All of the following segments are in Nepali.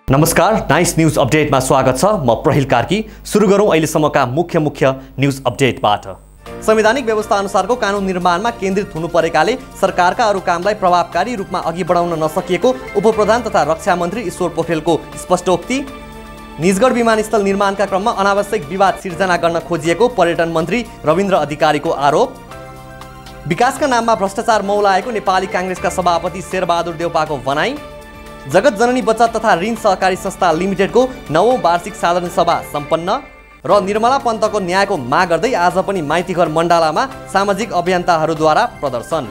नमस्कार, नाइस न्यूज अपडेटमा स्वागत छ। म प्रहिल कार्की। सुरु गरौँ अहिलेसम्मका मुख्य न्यूज अपडेटबाट। संवैधानिक व्यवस्था अनुसारको कानुन निर्माणमा केन्द्रित हुनु परेकाले सरकारका अरू कामलाई प्रभावकारी रूपमा अघि बढाउन नसकिएको उपप्रधान तथा रक्षा मन्त्री ईश्वर पोखरेलको स्पष्टोक्ति। निजगढ विमानस्थल निर्माणका क्रममा अनावश्यक विवाद सिर्जना गर्न खोजिएको पर्यटन मन्त्री रविन्द्र अधिकारीको आरोप। विकासका नाममा भ्रष्टाचार मौलाएको नेपाली काङ्ग्रेसका सभापति शेरबहादुर देउपाको भनाई। जगत जननी बचत तथा ऋण सहकारी संस्था लिमिटेडको 9औं वार्षिक साधारण सभा सम्पन्न र निर्मला पन्तको न्यायको माग गर्दै आज पनि माइतीघर मण्डलामा सामाजिक अभियन्ताहरूद्वारा प्रदर्शन।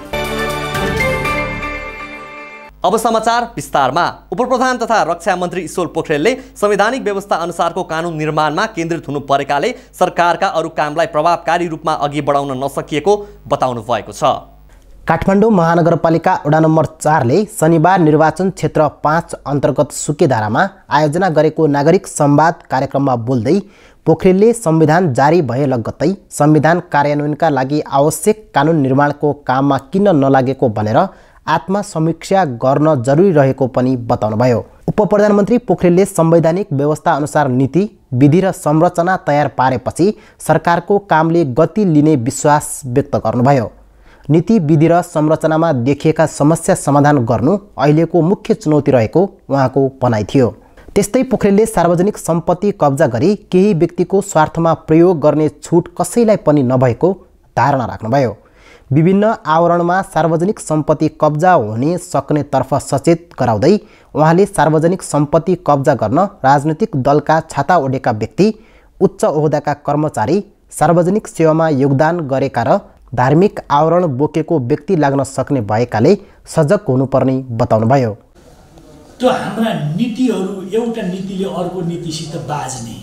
अब समाचार विस्तारमा। उपप्रधान तथा रक्षा मन्त्री ईश्वर पोखरेलले संवैधानिक व्यवस्था अनुसारको कानुन निर्माणमा केन्द्रित हुनु परेकाले सरकारका अरू कामलाई प्रभावकारी रूपमा अघि बढाउन नसकिएको बताउनु भएको छ। काठमाडौँ महानगरपालिका वडा नम्बर 4 ले शनिबार निर्वाचन क्षेत्र 5 अन्तर्गत सुकेधारामा आयोजना गरेको नागरिक संवाद कार्यक्रममा बोल्दै पोखरेलले संविधान जारी भए लगत्तै संविधान कार्यान्वयनका लागि आवश्यक कानुन निर्माणको काममा किन नलागेको भनेर आत्मसमीक्षा गर्न जरुरी रहेको पनि बताउनुभयो। उपप्रधानमन्त्री पोखरेलले संवैधानिक व्यवस्था अनुसार नीति, विधि र संरचना तयार पारेपछि सरकारको कामले गति लिने विश्वास व्यक्त गर्नुभयो। नीति, विधि र संरचनामा देखिएका समस्या समाधान गर्नु अहिलेको मुख्य चुनौती रहेको उहाँको भनाइ थियो। त्यस्तै पोखरेलले सार्वजनिक सम्पत्ति कब्जा गरी केही व्यक्तिको स्वार्थमा प्रयोग गर्ने छुट कसैलाई पनि नभएको धारणा राख्नुभयो। विभिन्न आवरणमा सार्वजनिक सम्पत्ति कब्जा हुने सक्नेतर्फ सचेत गराउँदै उहाँले सार्वजनिक सम्पत्ति कब्जा गर्न राजनैतिक दलका छाता ओढेका व्यक्ति, उच्च ओहदाका कर्मचारी, सार्वजनिक सेवामा योगदान गरेका र धार्मिक आवरण बोकेको व्यक्ति लाग्न सक्ने भएकाले सजग हुनुपर्ने बताउनुभयो। त्यो हाम्रा नीतिहरू एउटा नीतिले अर्को नीतिसित बाज्ने,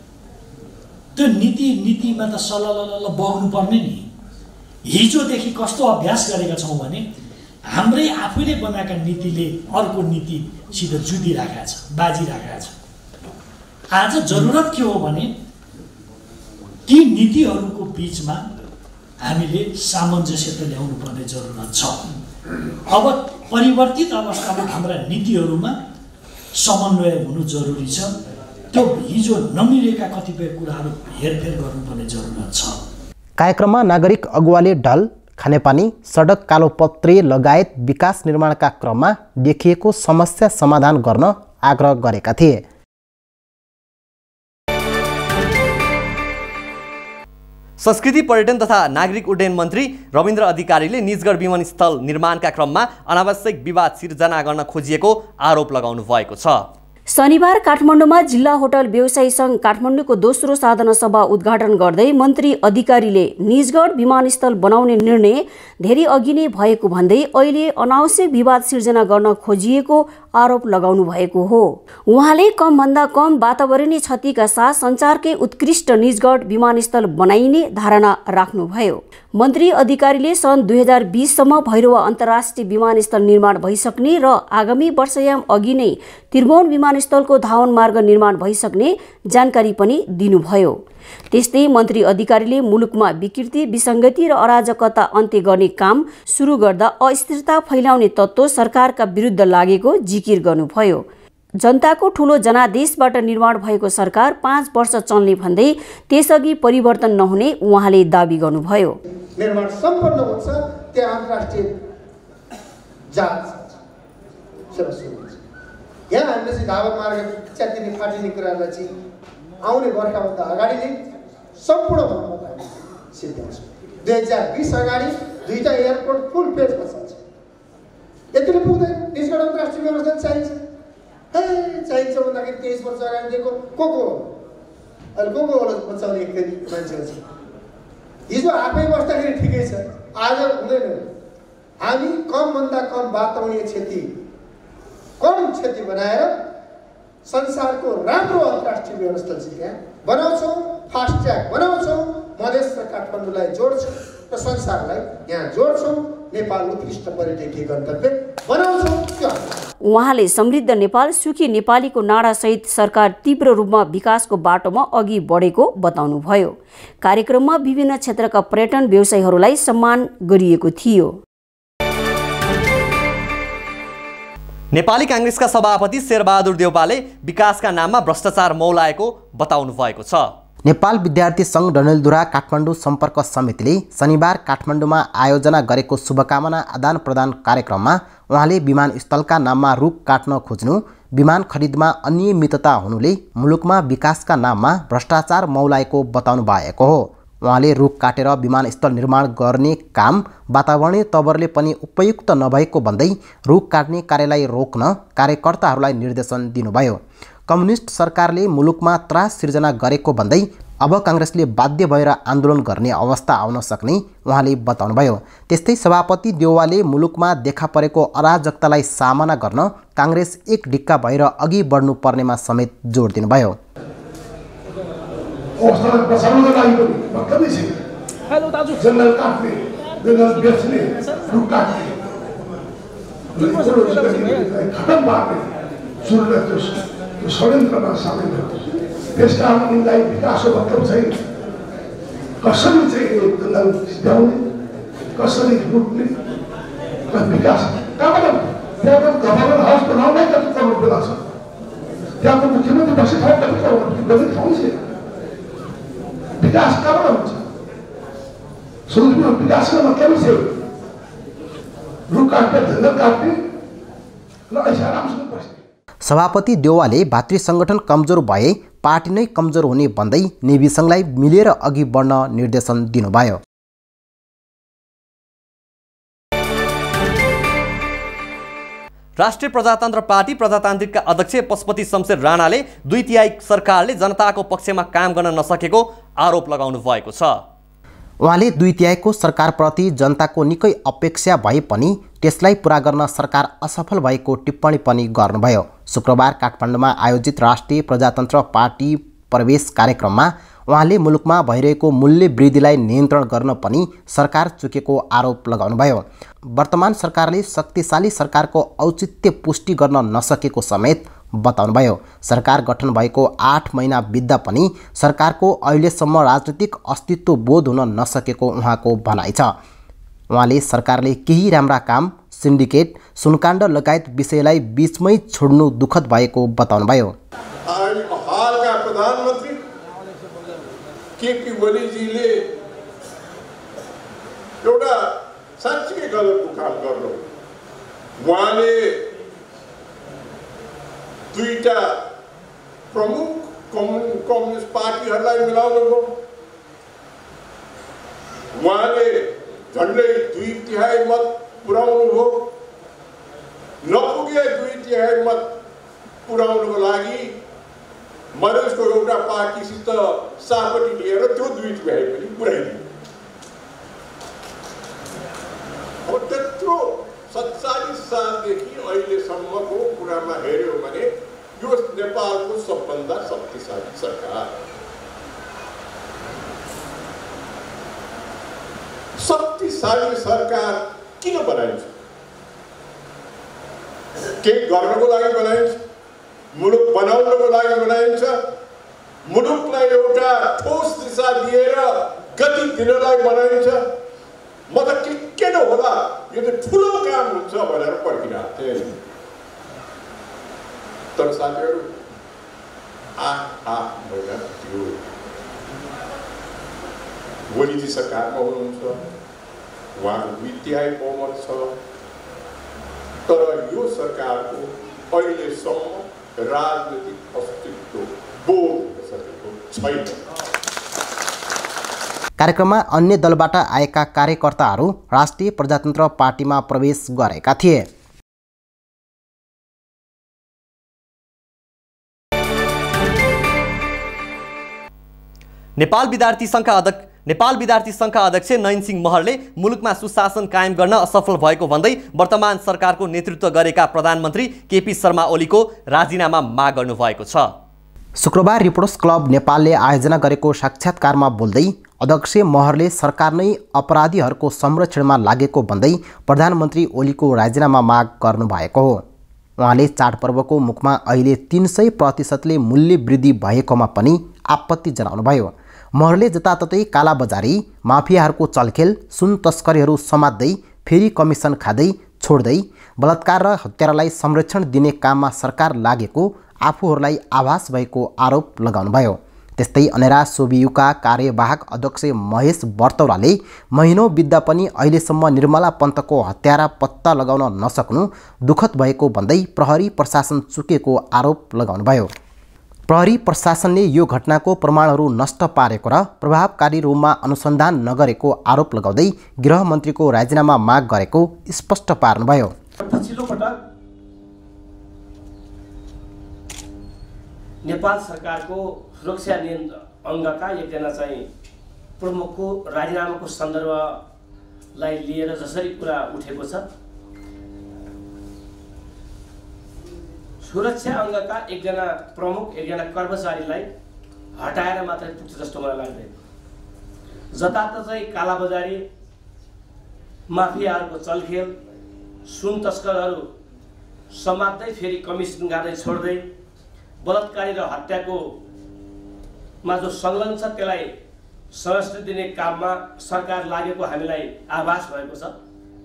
त्यो नीतिमा त सललल बग्नु पर्ने नि। हिजोदेखि कस्तो अभ्यास गरेका छौँ भने हाम्रै आफैले बनाएका नीतिले अर्को नीतिसित जुधिरहेका छ, बाजिरहेका छ। आज जरुरत के हो भने ती नीतिहरूको बिचमा हामीले सामञ्जस्यता ल्याउनु पर्ने जरुरत छ। अब परिवर्तित अवस्थामा हाम्रा नीतिहरूमा समन्वय हुनु जरुरी छ। त्यो हिजो नमिलेका कतिपय कुराहरू हेरफेर गर्नुपर्ने जरुरत छ। कार्यक्रममा नागरिक अगुवाले ढल, खानेपानी, सडक कालोपत्रे लगायत विकास निर्माणका क्रममा देखिएको समस्या समाधान गर्न आग्रह गरेका थिए। संस्कृति, पर्यटन तथा नागरिक उड्डयन मन्त्री रविन्द्र अधिकारीले निजगढ विमानस्थल निर्माणका क्रममा अनावश्यक विवाद सिर्जना गर्न खोजिएको आरोप लगाउनु भएको छ। शनिबार काठमाडौँमा जिल्ला होटल व्यवसायी सङ्घ काठमाडौँको दोस्रो साधारण सभा उद्घाटन गर्दै मन्त्री अधिकारीले निजगढ विमानस्थल बनाउने निर्णय धेरै अघि नै भएको भन्दै अहिले अनावश्यक विवाद सिर्जना गर्न खोजिएको आरोप लगाउनु भएको हो। उहाँले कमभन्दा कम वातावरणीय क्षतिका साथ सञ्चारकै उत्कृष्ट निजगढ विमानस्थल बनाइने धारणा राख्नुभयो। मन्त्री अधिकारीले सन् 2020 सम्म भैरवा अन्तर्राष्ट्रिय विमानस्थल निर्माण भइसक्ने र आगामी वर्षयाम अघि नै त्रिभुवन विमानस्थलको धावन मार्ग निर्माण भइसक्ने जानकारी पनि दिनुभयो। त्यस्तै मन्त्री अधिकारीले मुलुकमा विकृति, विसङ्गति र अराजकता अन्त्य गर्ने काम सुरु गर्दा अस्थिरता फैलाउने तत्त्व सरकारका विरुद्ध लागेको जिकिर गर्नुभयो। जनताको ठूलो जनादेशबाट निर्माण भएको सरकार 5 वर्ष चल्ने भन्दै त्यसअघि परिवर्तन नहुने उहाँले दाबी गर्नुभयो। निर्माण सम्पन्न हुन्छ त्यहाँ अन्तर्राष्ट्रिय जाँच सेवा सुरु हुन्छ। यहाँ हामीले चाहिँ धावन मार्ग च्यातिने फाटिने कुरालाई चाहिँ आउने वर्षभन्दा अगाडि नै सम्पूर्ण भूभागमा सिद्ध्याउँछौँ। 2020 अगाडि 2टा एयरपोर्ट फुल फेजमा चल्छ। यतिले पुग्दैन। निजगढ अन्तर्राष्ट्रिय विमानस्थल चाहिन्छ। चाहिन्छ भन्दाखेरि 23 वर्ष अगाडि दिएको को अहिले को होला बचाउने एकचोटि मान्छेहरू छ। हिजो आफै बस्दाखेरि ठिकै छ, आज हुँदैन। हामी कमभन्दा कम वातावरणीय क्षति, कम क्षति बनाएर संसारको राम्रो अन्तर्राष्ट्रिय विमानस्थल चाहिँ त्यहाँ बनाउँछौँ, फास्ट ट्र्याक बनाउँछौँ, मधेस र काठमाडौँलाई जोड्छौँ र संसारलाई यहाँ जोड्छौँ। नेपाल उत्कृष्ट पर्यटकीय गन्तव्य बनाउँछौँ। उहाँले समृद्ध नेपाल, सुखी नेपालीको नारासहित सरकार तीव्र रूपमा विकासको बाटोमा अघि बढेको बताउनुभयो। कार्यक्रममा विभिन्न क्षेत्रका पर्यटन व्यवसायीहरूलाई सम्मान गरिएको थियो। नेपाली काङ्ग्रेसका सभापति शेरबहादुर देउपाले विकासका नाममा भ्रष्टाचार मौलाएको बताउनु भएको छ। नेपाल विद्यार्थी सङ्घ डडेलधुरा काठमाडौँ सम्पर्क समितिले शनिबार काठमाडौँमा आयोजना गरेको शुभकामना आदान प्रदान कार्यक्रममा उहाँले विमानस्थलका नाममा रुख काट्न खोज्नु, विमान खरिदमा अनियमितता हुनुले मुलुकमा विकासका नाममा भ्रष्टाचार मौलाएको बताउनु भएको हो। उहाँले रुख काटेर विमानस्थल निर्माण गर्ने काम वातावरणीय तवरले पनि उपयुक्त नभएको भन्दै रुख काट्ने कार्यलाई रोक्न कार्यकर्ताहरूलाई निर्देशन दिनुभयो। कम्युनिस्ट सरकारले मुलुकमा त्रास सिर्जना गरेको भन्दै अब काङ्ग्रेसले बाध्य भएर आन्दोलन गर्ने अवस्था आउन सक्ने उहाँले बताउनुभयो। त्यस्तै सभापति देउवाले मुलुकमा देखा परेको अराजकतालाई सामना गर्न काङ्ग्रेस एक ढिक्का भएर अघि बढ्नु पर्नेमा समेत जोड दिनुभयो। षड्यन्त्रमा सामेल भयो। त्यस कारण यिनलाई विकासको मतलब चाहिँ कसरी चाहिँ यसलाई सिध्याउने, कसरी रोक्ने र विकास कहाँबाट त्यहाँको गभर्नर हाउस बनाउनै कति करोड बेला छ, त्यहाँको मुख्यमन्त्री बस्ने ठाउँ कति करोड बस्ने ठाउँ छ, विकास कहाँबाट हुन्छ? सुरुमा विकासको मतलब चाहिँ रुख काट्ने, जङ्गल काट्ने र ऐसा आरामसँग बस्ने। सभापति देउवाले भातृ सङ्गठन कमजोर भए पार्टी नै कमजोर हुने भन्दै नेवी सङ्घलाई मिलेर अघि बढ्न निर्देशन दिनुभयो। राष्ट्रिय प्रजातन्त्र पार्टी प्रजातान्त्रिकका अध्यक्ष पशुपति शमशेर राणाले 2/3 सरकारले जनताको पक्षमा काम गर्न नसकेको आरोप लगाउनु भएको छ। उहाँले 2/3 सरकारप्रति जनताको निकै अपेक्षा भए पनि त्यसलाई पुरा गर्न सरकार असफल भएको टिप्पणी पनि गर्नुभयो। शुक्रबार काठमाडौँमा आयोजित राष्ट्रिय प्रजातन्त्र पार्टी प्रवेश कार्यक्रममा उहाँले मुलुकमा भइरहेको मूल्य वृद्धिलाई नियन्त्रण गर्न पनि सरकार चुकेको आरोप लगाउनुभयो। वर्तमान सरकारले शक्तिशाली सरकारको औचित्य पुष्टि गर्न नसकेको समेत बताउनुभयो। सरकार गठन भएको 8 महिना बित्दा पनि सरकारको अहिलेसम्म राजनीतिक अस्तित्व बोध हुन नसकेको उहाँको भनाइ छ। उहाँले सरकारले केही राम्रा काम, सिन्डिकेट, सुनकाण्ड लगायत विषयलाई बीचमै छोड्नु दुःखद भएको बताउनुभयो। हालका प्रधानमन्त्री केपी ओलीजीले एउटा साँच्चै गलत काम गर्नु, उहाँले दुईटा प्रमुख कम्युनिस्ट पार्टीहरूलाई मिलाउनु भयो। उहाँले झन्डै 2/3 मत पुर्याउनु भयो। नपुगे 2/3 मत पुर्याउनुको लागि मधेसको एउटा पार्टीसित सापटी लिएर त्यो 2/3 पनि पुर्याइदियो। त्यत्रो 47 सालदेखि अहिलेसम्मको कुरामा हेऱ्यो भने यो नेपालको सबभन्दा शक्तिशाली सरकार, शक्तिशाली सरकार किन बनाइन्छ? केही गर्नको लागि बनाइन्छ, मुलुक बनाउनको लागि बनाइन्छ, मुलुकलाई एउटा ठोस दिशा दिएर गति दिनलाई बनाइन्छ। म त किन होला, यो त ठुलो काम हुन्छ भनेर पर्खिरहेको थिएँ। तर साथीहरू 8 महिना थियो। ओलीजी सरकारमा हुनुहुन्छ, उहाँको 2/3 बहुमत छ, तर यो सरकारको अहिलेसम्म राजनीतिक अस्तित्व बोध हुन सकेको छैन। कार्यक्रममा अन्य दलबाट आएका कार्यकर्ताहरू राष्ट्रिय प्रजातन्त्र पार्टीमा प्रवेश गरेका थिए। नेपाल विद्यार्थी सङ्घका अध्यक्ष नयनसिंह महरले मुलुकमा सुशासन कायम गर्न असफल भएको भन्दै वर्तमान सरकारको नेतृत्व गरेका प्रधानमन्त्री केपी शर्मा ओलीको राजीनामा माग गर्नुभएको छ। शुक्रबार रिपोर्टर्स क्लब नेपालले आयोजना गरेको साक्षात्कारमा बोल्दै अध्यक्ष महरले सरकार नै अपराधीहरूको संरक्षणमा लागेको भन्दै प्रधानमन्त्री ओलीको राजीनामा माग गर्नुभएको हो। उहाँले चाडपर्वको मुखमा अहिले 300% मूल्य वृद्धि भएकोमा पनि आपत्ति जनाउनुभयो। महरले जताततै कालाबजारी, माफियाहरूको चलखेल, सुन तस्करीहरू समात्दै फेरि कमिसन खाँदै छोड्दै बलात्कार र हत्यारालाई संरक्षण दिने काममा सरकार लागेको आफूहरूलाई आभास भएको आरोप लगाउनुभयो। त्यस्तै अनेरा सोबियुका कार्यवाहक अध्यक्ष महेश बर्तौलाले महिनौँ बित्दा पनि अहिलेसम्म निर्मला पन्तको हत्यारा पत्ता लगाउन नसक्नु दुःखद भएको भन्दै प्रहरी प्रशासन चुकेको आरोप लगाउनुभयो। प्रहरी प्रशासनले यो घटनाको प्रमाणहरू नष्ट पारेको र प्रभावकारी रूपमा अनुसन्धान नगरेको आरोप लगाउँदै गृहमन्त्रीको राजीनामा माग गरेको स्पष्ट पार्नुभयो। पछिल्लो पटक नेपाल सरकारको सुरक्षा अङ्गका एकजना चाहिँ प्रमुखको राजीनामाको सन्दर्भलाई लिएर जसरी कुरा उठेको छ, सुरक्षा अङ्गका एकजना प्रमुख एकजना कर्मचारीलाई हटाएर मात्रै पुग्छ जस्तो मलाई लाग्दैन। जताततै कालाबजारी, माफियाहरूको चलखेल, सुन तस्करहरू समात्दै फेरि कमिसन गाड्दै छोड्दै बलात्कारी र हत्याको मा जो संलग्न छ त्यसलाई संरक्षण दिने काममा सरकार लागेको हामीलाई आभास भएको छ।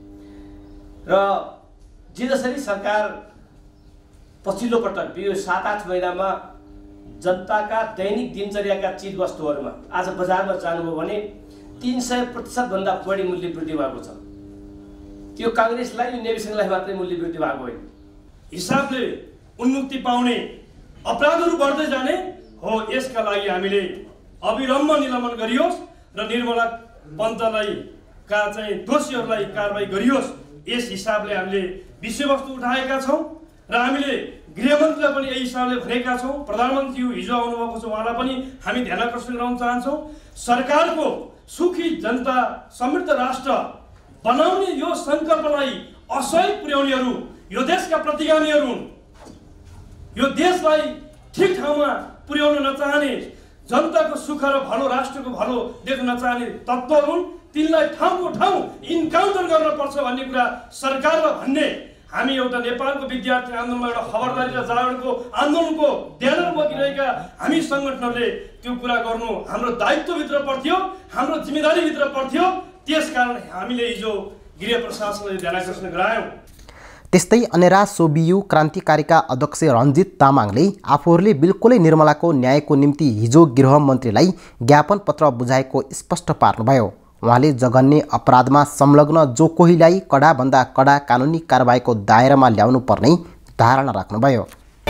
र जे जसरी सरकार पछिल्लो पटक यो 7-8 महिनामा जनताका दैनिक दिनचर्याका चीजवस्तुहरूमा आज बजारमा जानुभयो भने 300% भन्दा बढी मूल्य वृद्धि भएको छ। त्यो काङ्ग्रेसलाई, यो नेविसङ्घलाई मात्रै मूल्य वृद्धि भएको होइन। हिसाबले उन्मुक्ति पाउने अपराधहरू बढ्दै जाने हो, यसका लागि हामीले अविलम्ब निलम्बन गरियोस् र निर्मला पन्तलाई का चाहिँ दोषीहरूलाई कारबाही गरियोस्। यस हिसाबले हामीले विषयवस्तु उठाएका छौँ र हामीले गृहमन्त्रीलाई पनि यही हिसाबले भनेका छौँ। प्रधानमन्त्री हिजो आउनुभएको छ, उहाँलाई पनि हामी ध्यान आकर्षण गराउन चाहन्छौँ। सरकारको सुखी जनता समृद्ध राष्ट्र बनाउने यो सङ्कल्पलाई असहयोग पुर्याउनेहरू यो देशका प्रतिगामीहरू हुन्। यो देशलाई ठिक ठाउँमा पुर्याउन नचाहने, जनताको सुख र भलो, राष्ट्रको भलो देख्न नचाहने तत्त्वहरू हुन्। तिनलाई ठाउँको ठाउँ इन्काउन्टर गर्न पर्छ भन्ने कुरा सरकारलाई भन्ने हामी एउटा नेपालको विद्यार्थी आन्दोलनमा एउटा खबरदारी र जागरणको आन्दोलनको ब्यानर बोकिरहेका हामी सङ्गठनहरूले त्यो कुरा गर्नु हाम्रो दायित्वभित्र पर्थ्यो, हाम्रो जिम्मेदारीभित्र पर्थ्यो। त्यसकारण हामीले हिजो गृह प्रशासनले ध्यान आकर्षण गरायौँ। त्यस्तै अनेरा सोबियु क्रान्तिकारीका अध्यक्ष रञ्जित तामाङले आफूहरूले बिल्कुलै निर्मलाको न्यायको निम्ति हिजो गृहमन्त्रीलाई ज्ञापन पत्र बुझाएको स्पष्ट पार्नुभयो। उहाँले जघन्य अपराधमा संलग्न जो कोहीलाई कडाभन्दा कडा कानुनी कारबाहीको दायरामा ल्याउनु पर्ने धारणा राख्नुभयो।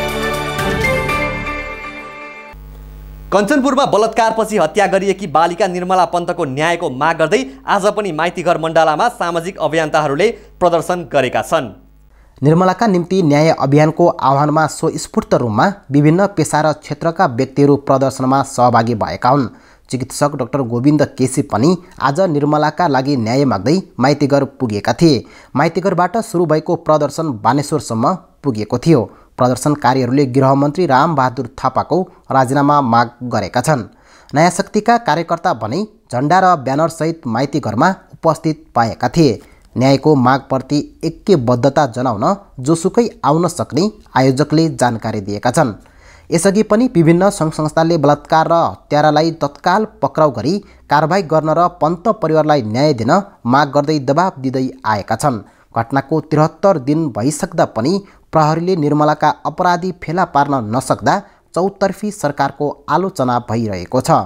कञ्चनपुरमा बलात्कारपछि हत्या गरिएकी बालिका निर्मला पन्तको न्यायको माग गर्दै आज पनि माइतीघर मण्डलामा सामाजिक अभियन्ताहरूले प्रदर्शन गरेका छन्। निर्मलाका निम्ति न्याय अभियानको आह्वानमा स्वस्फूर्त रूपमा विभिन्न पेशा र क्षेत्रका व्यक्तिहरू प्रदर्शनमा सहभागी भएका हुन्। चिकित्सक डाक्टर गोविन्द केसी पनि आज निर्मलाका लागि न्याय माग्दै माइतीघर पुगेका थिए। माइतीघरबाट सुरु भएको प्रदर्शन बानेश्वरसम्म पुगेको थियो। प्रदर्शनकारीहरूले गृहमन्त्री रामबहादुर थापाको राजीनामा माग गरेका छन्। नयाँ शक्तिका कार्यकर्ता भने झण्डा र ब्यानरसहित माइतीघरमा उपस्थित पाएका थिए। न्यायको मागप्रति ऐक्यबद्धता जनाउन जोसुकै आउन सक्ने आयोजकले जानकारी दिएका छन्। यसअघि पनि विभिन्न सङ्घ संस्थाले बलात्कार र हत्यारालाई तत्काल पक्राउ गरी कारबाही गर्न र पन्त परिवारलाई न्याय दिन माग गर्दै दबाब दिँदै आएका छन्। घटनाको 73 दिन भइसक्दा पनि प्रहरीले निर्मलाका अपराधी फेला पार्न नसक्दा चौतर्फी सरकारको आलोचना भइरहेको छ।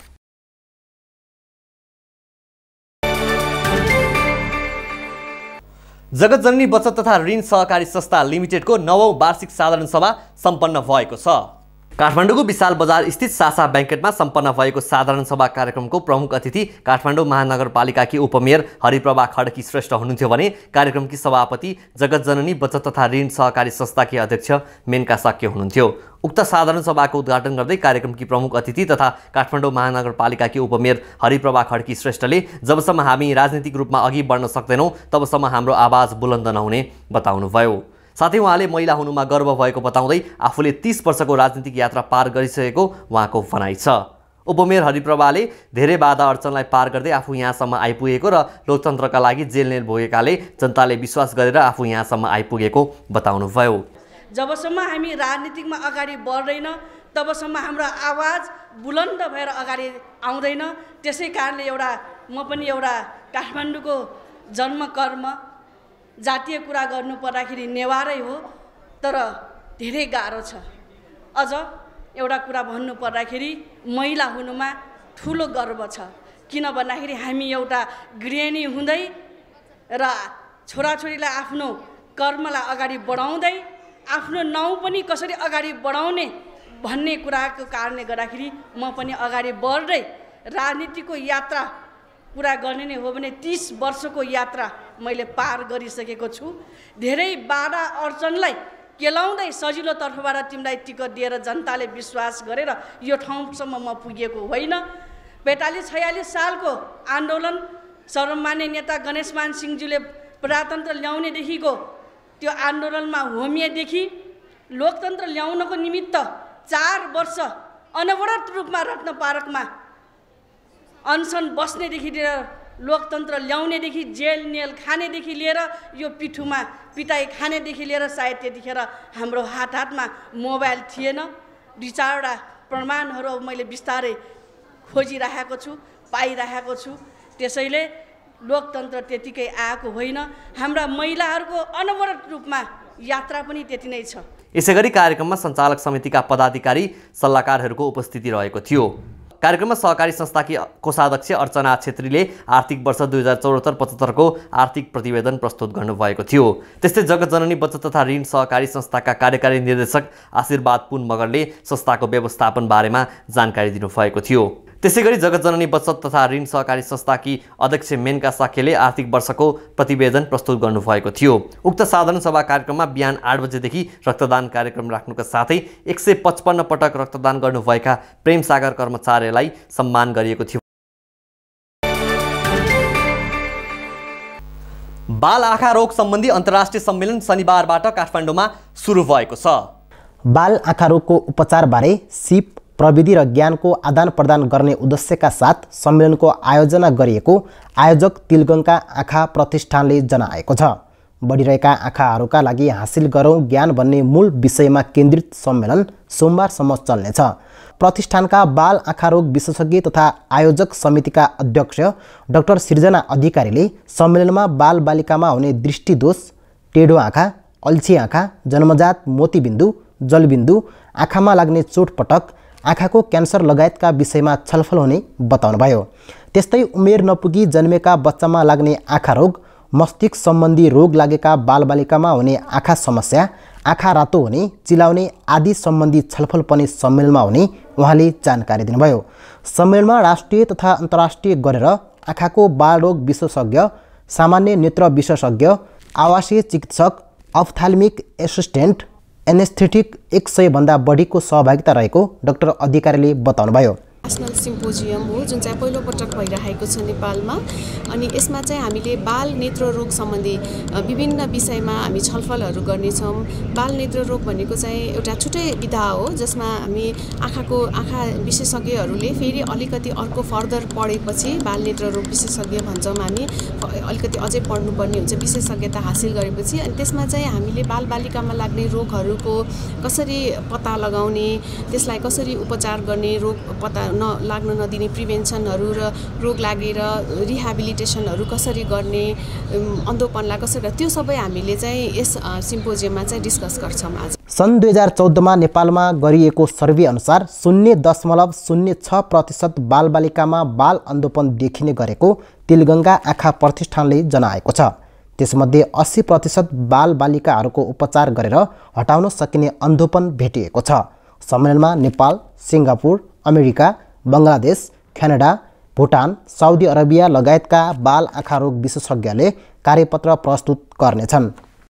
जगतजननी बचत तथा ऋण सहकारी संस्था लिमिटेडको 9औं वार्षिक साधारण सभा सम्पन्न भएको छ। काठमाडौँको विशाल बजार स्थित सासा ब्याङ्केटमा सम्पन्न भएको साधारण सभा कार्यक्रमको प्रमुख अतिथि काठमाडौँ महानगरपालिकाकी उपमेयर हरिप्रभा खड्की श्रेष्ठ हुनुहुन्थ्यो भने कार्यक्रमकी सभापति जगतजननी बचत तथा ऋण सहकारी संस्थाकी अध्यक्ष मेनका साक्य हुनुहुन्थ्यो। उक्त साधारण सभाको उद्घाटन गर्दै कार्यक्रमकी प्रमुख अतिथि तथा काठमाडौँ महानगरपालिकाकी उपमेयर हरिप्रभा खड्की श्रेष्ठले जबसम्म हामी राजनीतिक रूपमा अघि बढ्न सक्दैनौँ तबसम्म हाम्रो आवाज बुलन्द नहुने बताउनुभयो। साथै उहाँले महिला हुनुमा गर्व भएको बताउँदै आफूले 30 वर्षको राजनीतिक यात्रा पार गरिसकेको उहाँको भनाइ छ। उपमेयर हरिप्रभाले धेरै बाधा अडचनलाई पार गर्दै आफू यहाँसम्म आइपुगेको र लोकतन्त्रका लागि जेलनेल भोगेकाले जनताले विश्वास गरेर आफू यहाँसम्म आइपुगेको बताउनुभयो। जबसम्म हामी राजनीतिकमा अगाडि बढ्दैन तबसम्म हाम्रो आवाज बुलन्द भएर अगाडि आउँदैन। त्यसै कारणले म पनि एउटा काठमाडौँको जन्म कर्म जातीय कुरा गर्नु पर्दाखेरि नेवारै हो, तर धेरै गाह्रो छ। अझ एउटा कुरा भन्नु पर्दाखेरि महिला हुनुमा ठुलो गर्व छ, किन भन्दाखेरि हामी एउटा गृहिणी हुँदै र छोराछोरीलाई आफ्नो कर्मलाई अगाडि बढाउँदै आफ्नो नाउँ पनि कसरी अगाडि बढाउने भन्ने कुराको कारणले गर्दाखेरि म पनि अगाडि बढ्दै राजनीतिको यात्रा पुरा गर्ने नै हो भने 30 वर्षको यात्रा मैले पार गरिसकेको छु। धेरै बाधा अडचनलाई केलाउँदै सजिलो तर्फबाट तिमीलाई टिकट दिएर जनताले विश्वास गरेर यो ठाउँसम्म म पुगेको होइन। 42-46 सालको आन्दोलन सर्वमान्य नेता गणेशमान सिंहज्यूले प्रजातन्त्र ल्याउनेदेखिको त्यो आन्दोलनमा होमिएदेखि लोकतन्त्र ल्याउनको निमित्त 4 वर्ष अनवरत रूपमा रत्न पार्कमा अनसन बस्नेदेखि लिएर लोकतन्त्र ल्याउनेदेखि जेल नेल खानेदेखि लिएर यो पिठुमा पिटाइ खानेदेखि लिएर सायद त्यतिखेर हाम्रो हातमा मोबाइल थिएन। 2-4वटा प्रमाणहरू मैले बिस्तारै खोजिरहेको छु, पाइरहेको छु। त्यसैले लोकतन्त्र त्यतिकै आएको होइन, हाम्रा महिलाहरूको अनवरत रूपमा यात्रा पनि त्यति नै छ। यसैगरी कार्यक्रममा सञ्चालक समितिका पदाधिकारी सल्लाहकारहरूको उपस्थिति रहेको थियो। कार्यक्रममा सहकारी संस्थाकी कोषाध्यक्ष अर्चना छेत्रीले आर्थिक वर्ष 2074-75 को आर्थिक प्रतिवेदन प्रस्तुत गर्नुभएको थियो। त्यस्तै जगतजननी बचत तथा ऋण सहकारी संस्थाका कार्यकारी निर्देशक आशीर्वाद पुन मगरले संस्थाको व्यवस्थापन बारेमा जानकारी दिनुभएको थियो। त्यसैगरी जगतजननी बचत तथा ऋण सहकारी संस्थाकी अध्यक्ष मेनका साक्यले आर्थिक वर्षको प्रतिवेदन प्रस्तुत गर्नुभएको थियो। उक्त साधारण सभा कार्यक्रममा बिहान 8 बजेदेखि रक्तदान कार्यक्रम राख्नुका साथै 155 पटक रक्तदान गर्नुभएका प्रेम सागर कर्मचारीलाई सम्मान गरिएको थियो। बाल आँखा रोग सम्बन्धी अन्तर्राष्ट्रिय सम्मेलन शनिबारबाट काठमाडौँमा सुरु भएको छ। बाल आँखा रोगको उपचारबारे सिप प्रविधि र ज्ञानको आदान प्रदान गर्ने उद्देश्यका साथ सम्मेलनको आयोजना गरिएको आयोजक तिलगङ्गा आँखा प्रतिष्ठानले जनाएको छ। बढिरहेका आँखाहरूका लागि हासिल गरौँ ज्ञान भन्ने मूल विषयमा केन्द्रित सम्मेलन सोमबारसम्म चल्नेछ। प्रतिष्ठानका बाल आँखा रोग विशेषज्ञ तथा आयोजक समितिका अध्यक्ष डाक्टर सृजना अधिकारीले सम्मेलनमा बालबालिकामा हुने दृष्टिदोष, टेढो आँखा, अल्छी आँखा, जन्मजात मोतीबिन्दु, जलबिन्दु, आँखामा लाग्ने चोटपटक, आँखाको क्यान्सर लगायतका विषयमा छलफल हुने बताउनुभयो। त्यस्तै उमेर नपुगी जन्मेका बच्चामा लाग्ने आँखा रोग, मस्तिष्क सम्बन्धी रोग लागेका बालबालिकामा हुने आँखा समस्या, आँखा रातो हुने, चिलाउने आदि सम्बन्धी छलफल पनि सम्मेलनमा हुने उहाँले जानकारी दिनुभयो। सम्मेलनमा राष्ट्रिय तथा अन्तर्राष्ट्रिय गरेर आँखाको बालरोग विशेषज्ञ, सामान्य नेत्र विशेषज्ञ, आवासीय चिकित्सक, अफ्थाल्मिक एसिस्टेन्ट, एनेस्थेटिक 100 भन्दा बढीको सहभागिता रहेको डाक्टर अधिकारीले बताउनुभयो। नेसनल सिम्पोजियम हो जुन चाहिँ पहिलो पटक भइरहेको छ नेपालमा। अनि यसमा चाहिँ हामीले बाल नेत्र रोग सम्बन्धी विभिन्न विषयमा हामी छलफलहरू गर्नेछौँ। बाल नेत्र रोग भनेको चाहिँ एउटा छुट्टै विधा हो जसमा हामी आँखा विशेषज्ञहरूले फेरि अलिकति अर्को फर्दर पढेपछि बाल नेत्र रोग विशेषज्ञ भन्छौँ हामी, अलिकति अझै पढ्नुपर्ने हुन्छ विशेषज्ञता हासिल गरेपछि। अनि त्यसमा चाहिँ हामीले बालबालिकामा लाग्ने रोगहरूको कसरी पत्ता लगाउने, त्यसलाई कसरी उपचार गर्ने, रोग पत्ता लाग्न नदिने प्रिभेन्सनहरू र रोग लागेर रिहेबिलिटेसनहरू कसरी गर्ने, अन्धोपनलाई कसरी, त्यो सबै हामीले चाहिँ यस सिम्पोजियममा चाहिँ डिस्कस गर्छौँ आज। सन् 2014मा नेपालमा गरिएको सर्वे अनुसार 0.06% बालबालिकामा बाल अन्धोपन देखिने गरेको तिलगङ्गा आँखा प्रतिष्ठानले जनाएको छ। त्यसमध्ये 80% बालबालिकाहरूको उपचार गरेर हटाउन सकिने अन्धोपन भेटिएको छ। सम्मेलनमा Nepal, Singapore, America, Bangladesh, Canada, Bhutan, Saudi Arabia लगायतका बाल आँखा रोग विशेषज्ञले कार्यपत्र प्रस्तुत गर्नेछन्।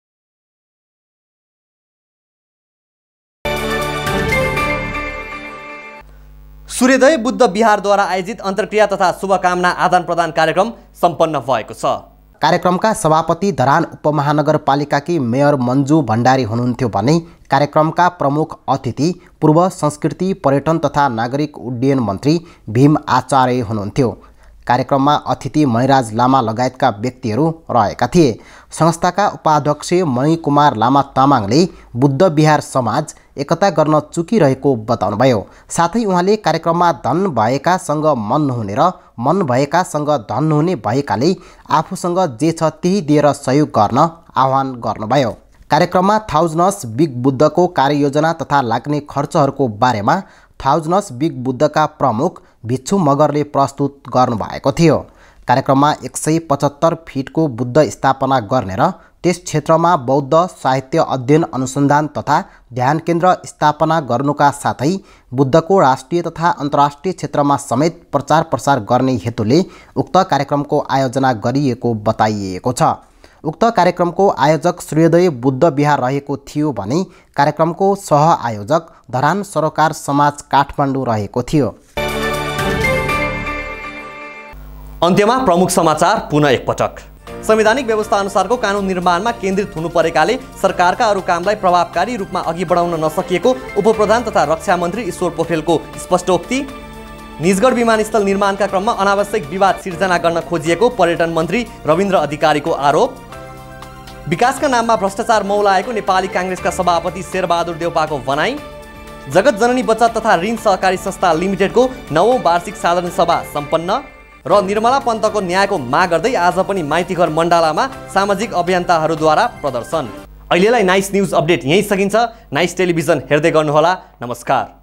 सूर्योदय बुद्ध विहारद्वारा आयोजित अन्तर्क्रिया तथा शुभकामना आदान प्रदान कार्यक्रम सम्पन्न भएको छ। कार्यक्रमका सभापति धरान उपमहानगरपालिकाकी मेयर मन्जु भण्डारी हुनुहुन्थ्यो भने कार्यक्रमका प्रमुख अतिथि पूर्व संस्कृति, पर्यटन तथा नागरिक उड्डयन मन्त्री भीम आचार्य हुनुहुन्थ्यो। कार्यक्रममा अतिथि मणिराज लामा लगायतका व्यक्तिहरू रहेका थिए। संस्थाका उपाध्यक्ष मणिकुमार लामा तामाङले बुद्ध विहार समाज एकता गर्न चुकिरहेको बताउनुभयो। साथै उहाँले कार्यक्रममा धन भएकासँग मन नहुने र मन भएकासँग धन नहुने भएकाले आफूसँग जे छ त्यही दिएर सहयोग गर्न आह्वान गर्नुभयो। कार्यक्रममा थाउजनस बिग बुद्धको कार्ययोजना तथा लाग्ने खर्चहरूको बारेमा थाउजनस बिग बुद्धका प्रमुख भिक्षु मगरले प्रस्तुत गर्नुभएको थियो। कार्यक्रममा 175 फिटको बुद्ध स्थापना गर्ने र त्यस क्षेत्रमा बौद्ध साहित्य अध्ययन अनुसन्धान तथा ध्यान केन्द्र स्थापना गर्नुका साथै बुद्धको राष्ट्रिय तथा अन्तर्राष्ट्रिय क्षेत्रमा समेत प्रचार प्रसार गर्ने हेतुले उक्त कार्यक्रमको आयोजना गरिएको बताइएको छ। उक्त कार्यक्रमको आयोजक सूर्योदय बुद्ध विहार रहेको थियो भने कार्यक्रमको सह आयोजक धरान सरोकार समाज काठमाडौँ रहेको थियो। अन्त्यमा प्रमुख समाचार पुनः एकपटक। संवैधानिक व्यवस्था अनुसारको कानुन निर्माणमा केन्द्रित हुनु परेकाले सरकारका अरू कामलाई प्रभावकारी रूपमा अघि बढाउन नसकिएको उपप्रधान तथा रक्षा मन्त्री ईश्वर पोखरेलको स्पष्टोक्ति। निजगढ विमानस्थल निर्माणका क्रममा अनावश्यक विवाद सिर्जना गर्न खोजिएको पर्यटन मन्त्री रविन्द्र अधिकारीको आरोप। विकासका नाममा भ्रष्टाचार मौलाएको नेपाली काङ्ग्रेसका सभापति शेरबहादुर देउपाको भनाई। जगत जननी बचत तथा ऋण सहकारी संस्था लिमिटेडको 9औं वार्षिक साधारण सभा सम्पन्न र निर्मला पन्तको न्यायको माग गर्दै आज पनि माइतीघर मण्डलामा सामाजिक अभियन्ताहरूद्वारा प्रदर्शन। अहिलेलाई नाइस न्युज अपडेट यही सकिन्छ। नाइस टेलिभिजन हेर्दै गर्नुहोला। नमस्कार।